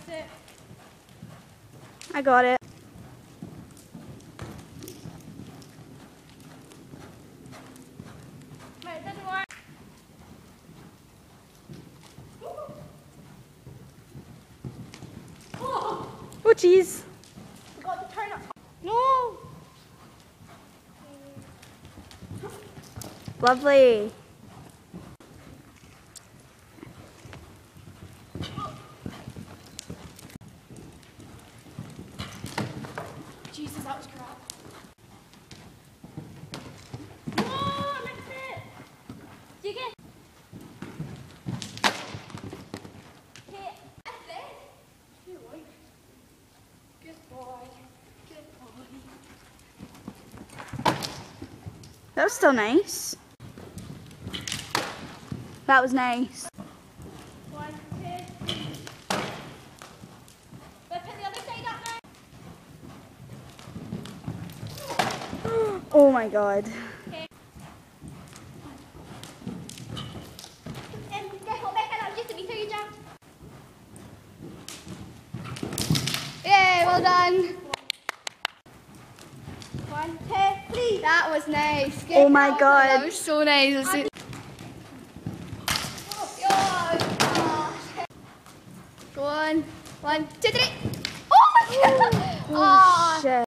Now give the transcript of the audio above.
it. I got it. Wait, it doesn't work. Oh, jeez. Forgot to turn it. No. Lovely. Jesus, that was crap. No, I missed it. Do you get? Okay, that's it. Good boy. Good boy. Good boy. That was still nice. That was nice. 1, 2, 3. Let's put the other side up now. Oh my god. Okay. Guess what, Becca? That was just a meter, you jumped. Yay, well done. 1, 2, 3. That was nice. Good Oh my job. God. That was so nice. Go on. 1, 2, 3. Oh my god. Oh shit.